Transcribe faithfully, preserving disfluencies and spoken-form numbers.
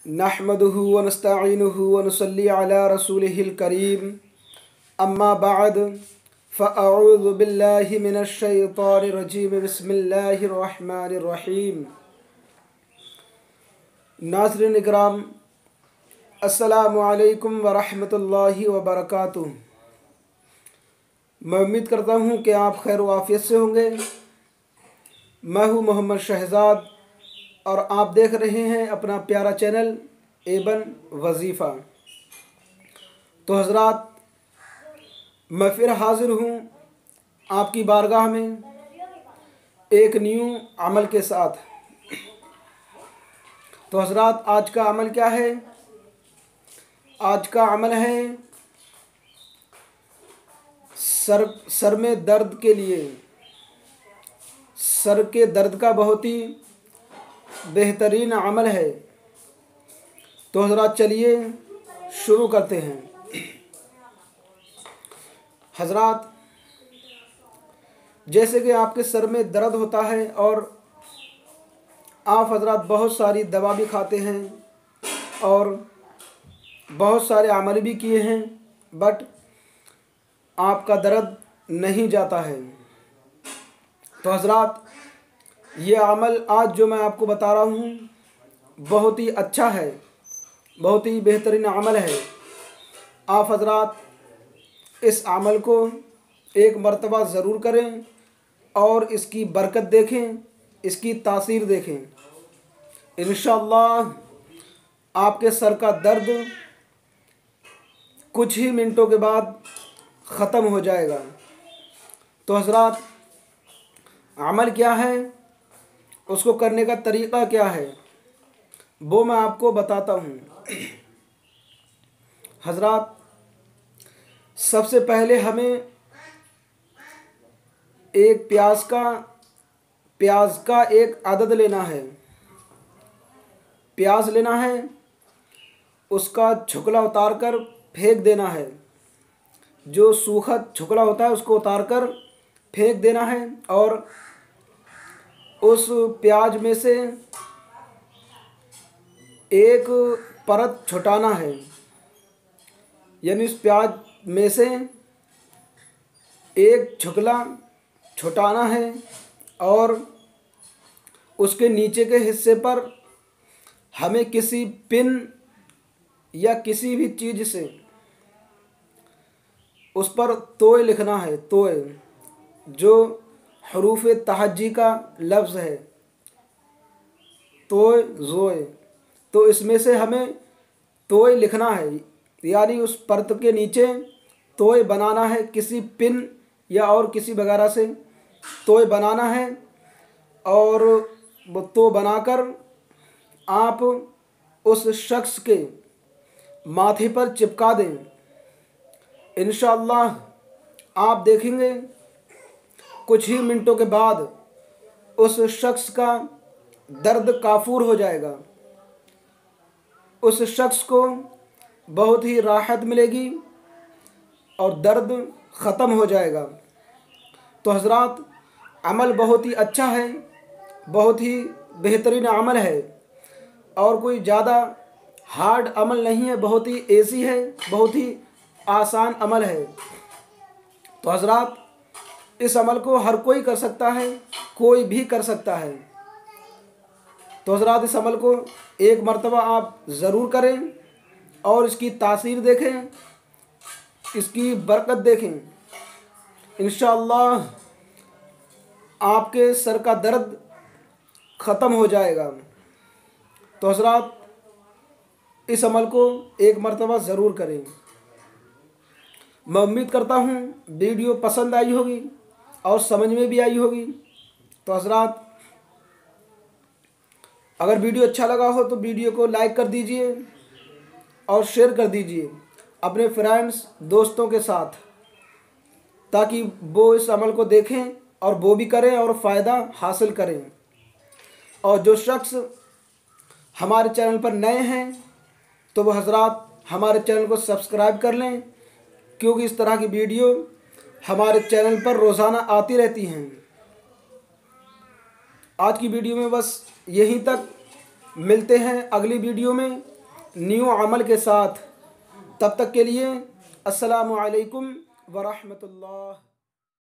नहमदुहु व नस्तईनुहु व नुसल्ली अला रसूलिहिल करीम अम्मा बअद फ़अऊज़ु बिल्लाहि मिनश शैतानिर रजीम बिस्मिल्लाहिर रहमानिर रहीम। नाज़रीन इकराम, अस्सलामु अलैकुम व रहमतुल्लाहि व बरकातुहू। मैं उम्मीद करता हूँ कि आप खैर व आफियत से होंगे। मैं हूँ मोहम्मद शहज़ाद और आप देख रहे हैं अपना प्यारा चैनल एबन वज़ीफ़ा। तो हज़रात, मैं फिर हाज़िर हूँ आपकी बारगाह में एक न्यू अमल के साथ। तो हज़रात, आज का अमल क्या है? आज का अमल है सर सर में दर्द के लिए। सर के दर्द का बहुत ही बेहतरीन अमल है। तो हज़रात, चलिए शुरू करते हैं। हज़रात, जैसे कि आपके सर में दर्द होता है और आप हज़रात बहुत सारी दवा भी खाते हैं और बहुत सारे अमल भी किए हैं, बट आपका दर्द नहीं जाता है। तो हज़रात, ये अमल आज जो मैं आपको बता रहा हूँ बहुत ही अच्छा है, बहुत ही बेहतरीन अमल है। आप हज़रात इस अमल को एक मर्तबा ज़रूर करें और इसकी बरकत देखें, इसकी तासीर देखें। इंशाअल्लाह आपके सर का दर्द कुछ ही मिनटों के बाद ख़त्म हो जाएगा। तो हज़रात, अमल क्या है, उसको करने का तरीक़ा क्या है, वो मैं आपको बताता हूँ। हज़रात, सबसे पहले हमें एक प्याज का प्याज का एक अदद लेना है। प्याज लेना है, उसका छुकला उतार कर फेंक देना है। जो सूखा छुकला होता है उसको उतार कर फेंक देना है और उस प्याज में से एक परत छुटाना है। यानी उस प्याज में से एक छुकला छुटाना है और उसके नीचे के हिस्से पर हमें किसी पिन या किसी भी चीज़ से उस पर तोय लिखना है। तोय जो हरूफ तहज्जी का लफ्ज़ है, तोय ज़ोय, तो इसमें से हमें तोय लिखना है। यानी उस परत के नीचे तोय बनाना है, किसी पिन या और किसी वगैरह से तोय बनाना है और वो तो बनाकर आप उस शख्स के माथे पर चिपका दें। इंशाअल्लाह आप देखेंगे कुछ ही मिनटों के बाद उस शख्स का दर्द काफूर हो जाएगा। उस शख्स को बहुत ही राहत मिलेगी और दर्द ख़त्म हो जाएगा। तो हज़रात, अमल बहुत ही अच्छा है, बहुत ही बेहतरीन अमल है और कोई ज़्यादा हार्ड अमल नहीं है, बहुत ही ईज़ी है, बहुत ही आसान अमल है। तो हज़रात, इस अमल को हर कोई कर सकता है, कोई भी कर सकता है। तो हज़रात, इस अमल को एक मर्तबा आप ज़रूर करें और इसकी तासीर देखें, इसकी बरकत देखें। इंशाअल्लाह आपके सर का दर्द ख़त्म हो जाएगा। तो हज़रात, इस अमल को एक मर्तबा ज़रूर करें। मैं उम्मीद करता हूँ वीडियो पसंद आई होगी और समझ में भी आई होगी। तो हज़रात, अगर वीडियो अच्छा लगा हो तो वीडियो को लाइक कर दीजिए और शेयर कर दीजिए अपने फ्रेंड्स दोस्तों के साथ, ताकि वो इस अमल को देखें और वो भी करें और फ़ायदा हासिल करें। और जो शख्स हमारे चैनल पर नए हैं तो वो हज़रात हमारे चैनल को सब्सक्राइब कर लें, क्योंकि इस तरह की वीडियो हमारे चैनल पर रोज़ाना आती रहती हैं। आज की वीडियो में बस यहीं तक, मिलते हैं अगली वीडियो में। न्यू अमल के साथ। तब तक के लिए अस्सलामु अलैकुम व रहमतुल्लाह।